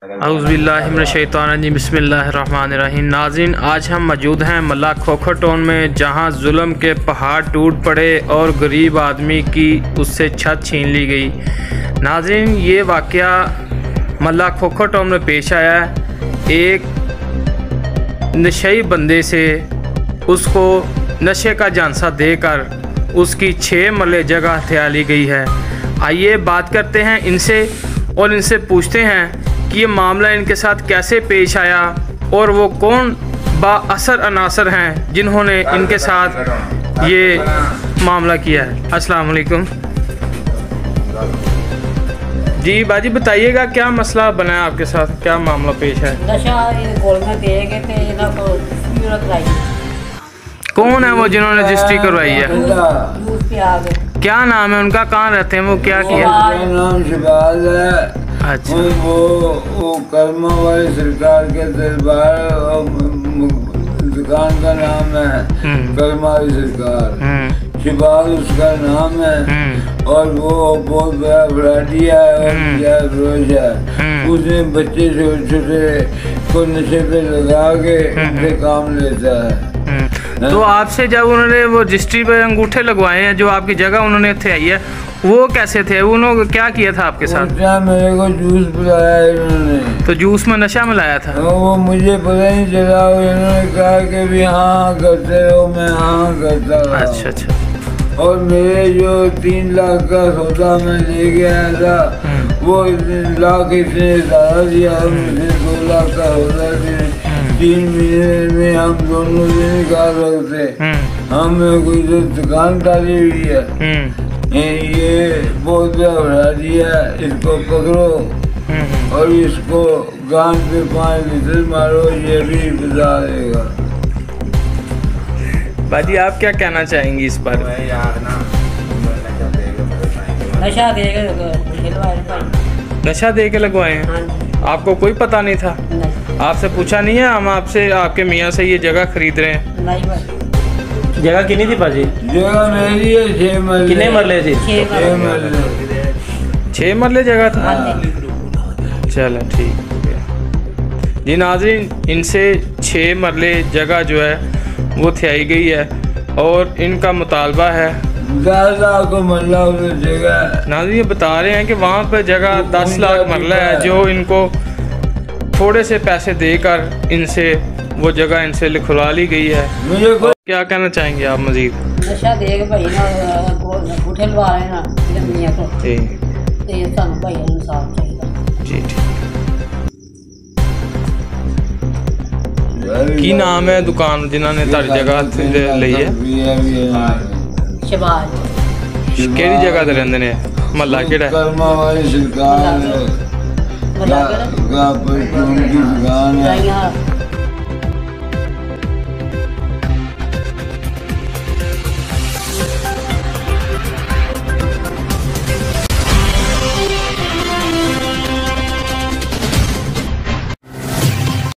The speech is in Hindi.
औज़ुबिल्लाहिमिनश्शैतानिर्रजीम बिस्मिल्लाहिर्रहमानिर्रहीम। नाज़रीन, आज हम मौजूद हैं मल्ला खोखर टाउन में, जहां जुल्म के पहाड़ टूट पड़े और गरीब आदमी की उससे छत छीन ली गई। नाज़रीन, ये वाक़या मल्ला खोखर टाउन में पेश आया है। एक नशई बंदे से उसको नशे का झांसा देकर उसकी 6 मरले जगह हथिया ली गई है। आइए बात करते हैं इनसे और इनसे पूछते हैं कि ये मामला इनके साथ कैसे पेश आया और वो कौन बाअसर अनासर हैं जिन्होंने इनके साथ ये मामला किया है। अस्सलाम वालेकुम जी। बाजी बताइएगा, क्या मसला बना है आपके साथ, क्या मामला पेश है? कौन है वो जिन्होंने रजिस्ट्री करवाई है? क्या नाम है उनका, कहाँ रहते हैं वो, क्या किया? नाम शिबाज है। अच्छा, वो कर्मा वाली सरकार के दरबार दुकान का नाम है कर्मा वाली सरकार। शिबाज उसका नाम है और वो बहुत बड़ा फ्लैटी है और रोज है। उसने बच्चे छोटे छोटे को नशे पे लगा के उनसे काम लेता है। तो आपसे जब उन्होंने वो रजिस्ट्री पे अंगूठे लगवाए हैं, जो आपकी जगह उन्होंने इत्थे आई है, वो कैसे थे? उन्होंने क्या किया था आपके साथ? मेरे को जूस पिलाया इन्होंने। तो जूस में नशा मिलाया था? वो मुझे पता नहीं चला। इन्होंने कहा कि भी हाँ करते रहो, मैं हाँ करता रहा। अच्छा अच्छा। और मेरे जो 3 लाख का सौदा मैं ले गया था, वो लाख इसने ज़्यादा दिया, मुझे 2 लाख का सौदा दिया। 3 महीने में हम दोनों से निकाल सकते। हमें कोई तो दुकान डाली हुई है। ये बहुत बड़ा दिया, इसको पकड़ो और इसको गांड पे 5 लीटर मारो, ये भी बता देगा। बाजी, आप क्या कहना चाहेंगी इस पर? नशा दे के लगवाए हैं? आपको कोई पता नहीं था? आपसे पूछा नहीं है? हम आपसे आपके मियाँ से ये जगह खरीद रहे हैं। नहीं, जगह कितनी थी बाजी? जगह मेरी है 6 मरले। कितने मरले थी? 6 मरले। 6 मरले जगह थी? चलो ठीक है जी। नाज़रीन, इनसे 6 मरले जगह जो है वो थियाई गई है और इनका मुतालबा है 10 लाख को मरला उधर जगह। नाज़रीन, ये बता रहे हैं कि वहाँ पर जगह 10 लाख मरला है, जो इनको थोड़े से पैसे देकर इनसे वो जगह इनसे लिखवा ली गई है। मुझे क्या कहना चाहेंगे आप मजीद? नशा देख भाई ना अंगूठे लगा रहे ना मियां को, ते सानू भाई इंसाफ चाहिए जी। ठीक। की नाम है दुकान जिन्होंने तारी जगह ली है? शबाज। केड़ी जगह ते रहंदे ने? महल्ला केड़ा है? कर्मा वाली सरकार। मतलब दुकान है।